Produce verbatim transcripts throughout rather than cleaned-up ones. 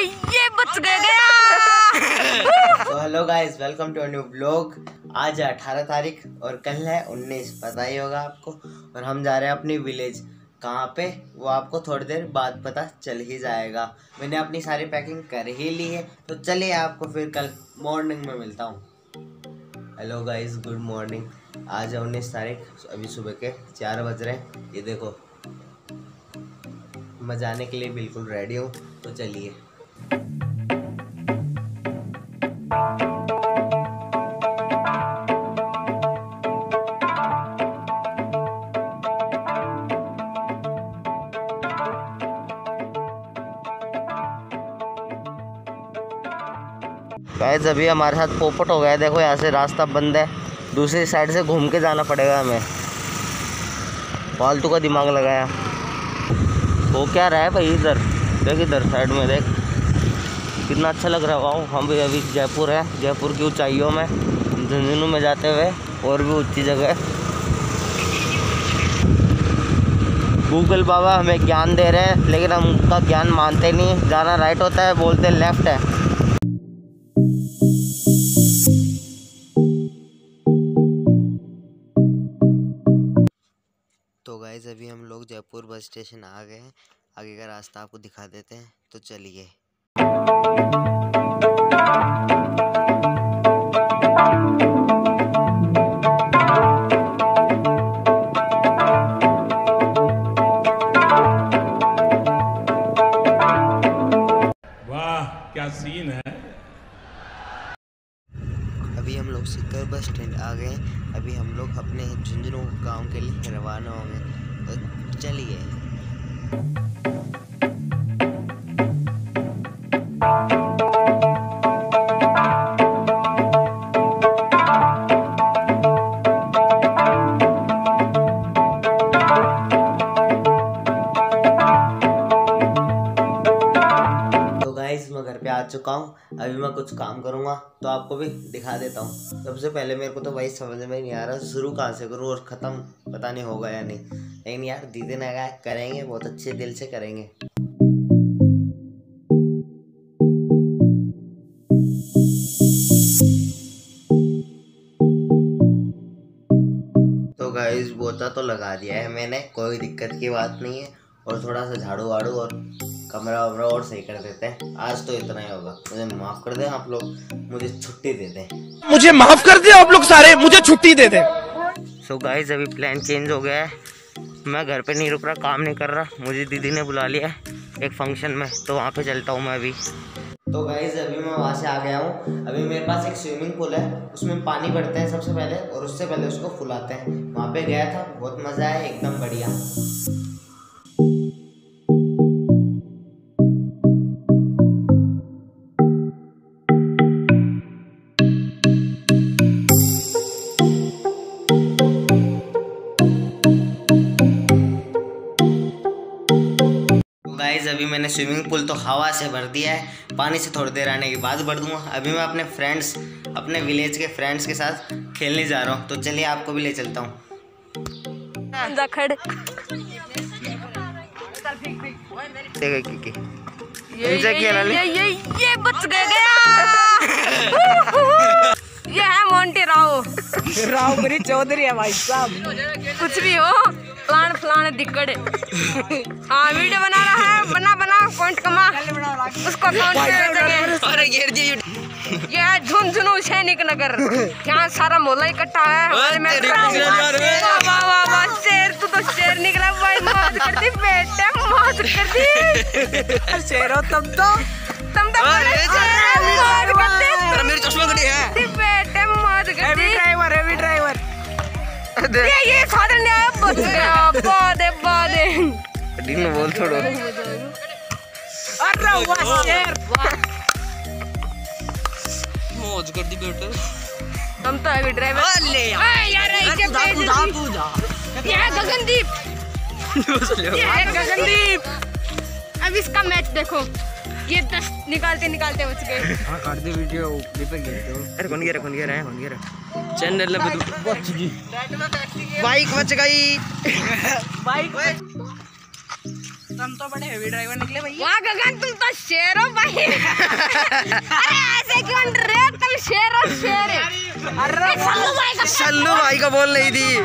ये बच गया। तो hello guys, welcome to a new blog. आज है अठारह तारीख और कल है उन्नीस, पता ही होगा आपको। और हम जा रहे हैं अपनी विलेज। कहाँ पे वो आपको थोड़ी देर बाद पता चल ही जाएगा। मैंने अपनी सारी पैकिंग कर ही ली है, तो चलिए आपको फिर कल मॉर्निंग में मिलता हूँ। Hello guys, good morning. आज है उन्नीस तारीख, अभी सुबह के चार बज रहे हैं। ये देखो, मैं जाने के लिए बिल्कुल रेडी हूँ, तो चलिए। गाइस अभी हमारे साथ पोपट हो गया है। देखो यहाँ से रास्ता बंद है, दूसरी साइड से घूम के जाना पड़ेगा हमें। फालतू का दिमाग लगाया। वो क्या रहा है भाई, इधर देख, इधर साइड में देख, कितना अच्छा लग रहा है। हम भी अभी जयपुर है, जयपुर की ऊंचाइयों में झुंझुनू में जाते हुए और भी ऊंची जगह। गूगल बाबा हमें ज्ञान दे रहे हैं, लेकिन हम उनका ज्ञान मानते नहीं। जाना राइट होता है, बोलते लेफ्ट है। तो गाइस अभी हम लोग जयपुर बस स्टेशन आ गए हैं। आगे का रास्ता आपको दिखा देते हैं, तो चलिए। वाह क्या सीन है। अभी हम लोग सिक्कर बस स्टैंड आ गए हैं। अभी हम लोग अपने झुंझुनू गांव के लिए रवाना होंगे, तो चलिए। मैं घर पे आ चुका हूँ। अभी मैं कुछ काम करूँगा, तो आपको भी दिखा देता हूँ। सबसे पहले मेरे को तो भाई समझ में नहीं आ रहा शुरू कहाँ से करूँ और ख़त्म पता नहीं होगा या नहीं। लेकिन यार दीदी ने कहा करेंगे, बहुत अच्छे दिल से करेंगे। तो गाइस बोता तो लगा दिया है मैंने, कोई दिक्कत की बात नहीं है। और थोड़ा सा झाड़ू वाड़ू और कमरा वमरा और सही कर देते हैं। आज तो इतना ही होगा। मुझे माफ कर दें आप लोग, मुझे छुट्टी दे दें। मुझे माफ कर दें आप लोग सारे, मुझे छुट्टी दे दें। सो गाइस अभी प्लान चेंज हो गया है। मैं घर पे नहीं रुक रहा, काम नहीं कर रहा। मुझे दीदी ने बुला लिया है एक फंक्शन में, तो वहाँ पे चलता हूँ मैं अभी। तो गाइस अभी मैं वहाँ से आ गया हूँ। अभी मेरे पास एक स्विमिंग पूल है, उसमें पानी भरते हैं सबसे पहले, और उससे पहले उसको फुलाते हैं। वहाँ पे गया था, बहुत मज़ा आया, एकदम बढ़िया। गाइस अभी मैंने स्विमिंग पूल तो हवा से भर दिया है, पानी से थोड़ी देर आने के बाद भर दूंगा। अभी मैं अपने फ्रेंड्स, अपने विलेज के फ्रेंड्स के साथ खेलने जा रहा हूँ, तो चलिए आपको भी ले चलता हूँ। ये ये ये ये बच गया। ये है मोंटी राव राव मेरी चौधरी है भाई साहब। कुछ भी हो, प्लान फलान दिक्कत। हाँ वीडियो बना रहा है, बना बना पॉइंट कमा, उसको काउंट। ये है झुंझुनू सैनिक नगर, यहाँ सारा मोहल्ला इकट्ठा है। शेर तू तो शेर निकला भाई, मौज कर दी बेटे, मौज कर दी। शेर हो तुम तो, तुम तो मौज कर दी। मेरी चश्मा गड़ी है बेटे, मौज कर दी। ड्राइवर है ड्राइवर। ये ये साधन ने आया, बच गया। बादे बादे दिन बोल छोड़ो। अरे वाह शेर, मौज कर दी बेटे। तुम तो अभी ड्राइवर। ले यार इसे पेज तू जा। ये है गगनदीप, ये है गगनदीप। अब इसका मैच देखो, ये दस निकालते निकालते बच गए। हां काट दे वीडियो क्लिप पे गिर दो। अरे कौन गिरा, कौन गिरा है, कौन गिरा? चैनल पे बच गई, बाइक बच गई। बाइक हम तो बड़े हेवी ड्राइवर निकले भैया। वाह गगन तुम तो शेर हो भाई। अरे ऐसे क्यों रे, तुम शेर हो शेर। अरे सल्लू भाई का सल्लू भाई का बोल रही थी।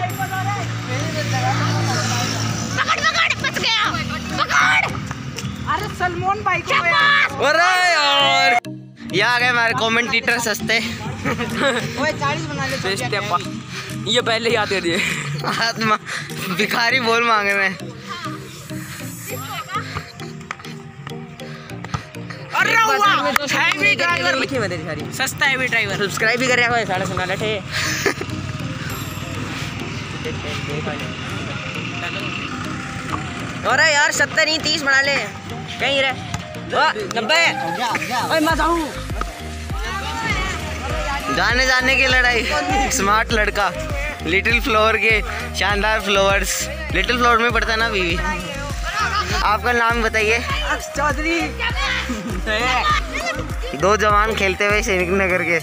पकड़ पकड़, बच गया, पकड़। अरे सलमान भाई को अरे यार, ये आ गए हमारे कमेंटेटर सस्ते। ओए चालीस बना ले। बेचते अपा, ये पहले ही आते थे। आत्मा भिखारी बोल मांग रहे हैं। अरे वाह, हेवी ड्राइवर, सस्ता हेवी ड्राइवर। सब्सक्राइब भी कर रहा है साढ़े सुना लटे। अरे यार सत्तर नहीं तीस बना ले कहीं रे। नब्बे गाने जाने की लड़ाई। स्मार्ट लड़का लिटिल फ्लावर के शानदार फ्लावर्स। लिटिल फ्लावर में पड़ता है ना बीवी। आपका नाम बताइए। चौधरी। दो जवान खेलते हुए सैनिक नगर के।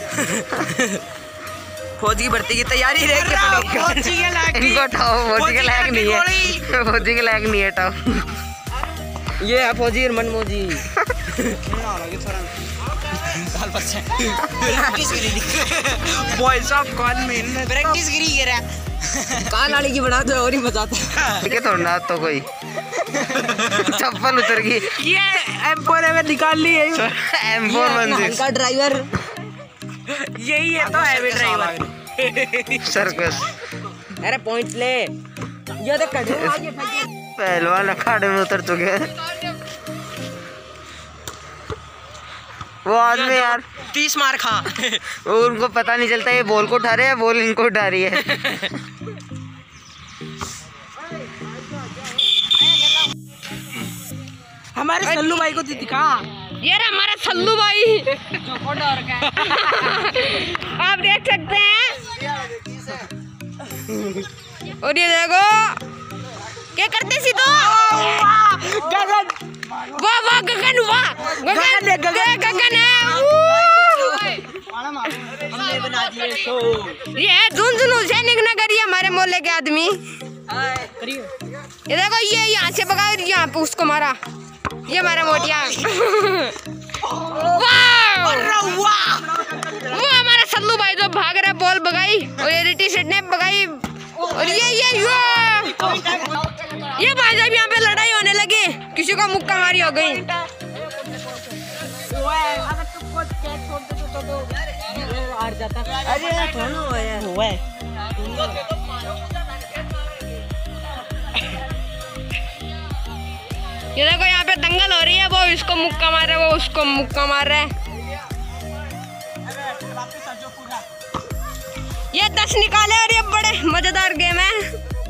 फौज की भर्ती की तैयारी रह फौजी के लायक नहीं। इनको हटाओ, फौजी के लायक नहीं है, फौजी के लायक नहीं है, हटाओ। ये है फौजी और मनमोजी। बॉयज ऑफ कॉल में प्रैक्टिस गिरी गिरा। कान वाली की बना दो और ही बचाता। ठीक है थोड़ा तो कोई चप्पल उतर गई। ये एम फोर में निकाल ली है। एम फोर वन सिक्स हल्का ड्राइवर। यही है तो हेवी ड्राइवर। सर्कस। अरे पॉइंट ले। ये देख पहलवान अखाड़े में उतर चुके हैं। वो आदमी यार तीस मार खा। वो उनको पता नहीं चलता ये बॉल को उठा रहे हैं, बॉल इनको उठा रही है। हमारे सल्लू भाई को दिखा। ये रहा हमारा सल्लू भाई। आप देख सकते हैं। और ये देखो क्या करते सी तो। गगन वाह वाह गगन, वाह गगन, गगन है, गगन। गगन है। हमने बना दिए शो। ये है झुंझुनू सैनिक नगर, ये हमारे मोहल्ले के आदमी। ये देखो ये यहाँ से भगा, यहाँ पे उसको मारा। ये हमारा मोटिया। वाह वो हमारा सल्लू भाई जो भाग रहा है, बॉल भगाई और ये टी शर्ट ने भगाई। और ये ये ये ये भाई साहब यहाँ पे लड़ाई होने लगी, किसी को मुक्का मारी हो गई। अरे हुआ है। ये देखो यहाँ पे दंगल हो रही है, वो इसको मुक्का मार रहा है, वो उसको मुक्का मार रहा है। ये दस निकाले और ये बड़े मजेदार गेम है।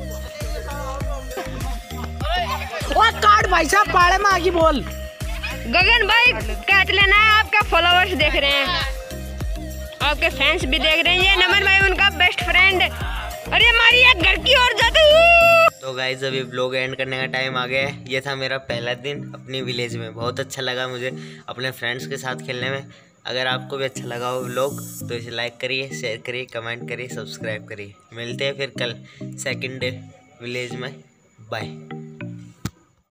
कार्ड भाई साहब पाड़े में आगे बोल। गगन भाई कैच लेना है, आपका फॉलोवर्स देख रहे हैं, आपके फैंस भी देख रहे हैं। ये नमन भाई उनका बेस्ट फ्रेंड। अरे हमारी एक घर की ओर जाते। तो गाइज अभी ब्लॉग एंड करने का टाइम आ गया है। ये था मेरा पहला दिन अपनी विलेज में। बहुत अच्छा लगा मुझे अपने फ्रेंड्स के साथ खेलने में। अगर आपको भी अच्छा लगा हो व्लॉग तो इसे लाइक करिए, शेयर करिए, कमेंट करिए, सब्सक्राइब करिए। मिलते हैं फिर कल सेकंड डे विलेज में। बाय।